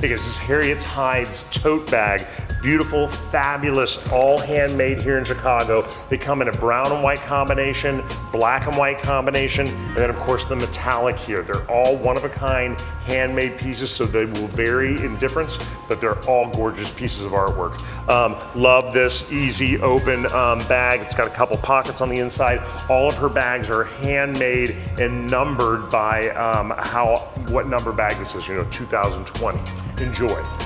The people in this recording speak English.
think it's just Harriet's Hides tote bag. Beautiful, fabulous, all handmade here in Chicago. They come in a brown and white combination, black and white combination, and then of course the metallic here. They're all one of a kind, handmade pieces, so they will vary in difference, but they're all gorgeous pieces of artwork. Love this easy open bag. It's got a couple pockets on the inside. All of her bags are handmade and numbered by what number bag this is, 2020. Enjoy.